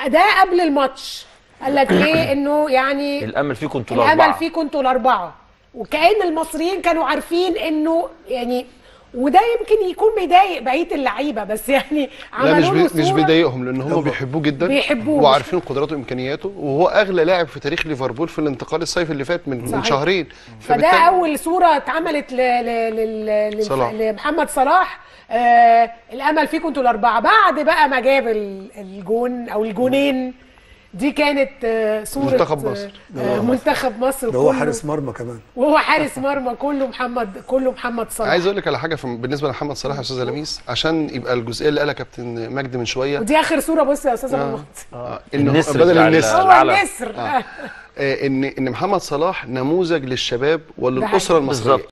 ده قبل الماتش قال لك ايه؟ انه يعني الامل فيكم انتوا الاربعه، الامل فيكم انتوا الاربعه، وكأن المصريين كانوا عارفين انه يعني، وده يمكن يكون بيضايق بقيه اللعيبه، بس يعني عملوا له مش بيضايقهم لان هم بيحبوه جدا، وعارفين قدراته وامكانياته، وهو اغلى لاعب في تاريخ ليفربول في الانتقال الصيفي اللي فات من شهرين. فده اول صوره اتعملت لمحمد صلاح. الامل فيكم انتوا الاربعه. بعد بقى ما جاب الجون او الجونين، دي كانت صورة منتخب مصر ده هو حارس مرمى كمان، وهو حارس مرمى كله محمد صلاح. عايز اقول لك على حاجه بالنسبه لمحمد صلاح يا استاذه لميس، عشان يبقى الجزئيه اللي قالها كابتن مجدي من شويه، ودي اخر صوره. بص يا استاذه النسر بدل النسر هو النسر ان محمد صلاح نموذج للشباب وللاسره المصريه.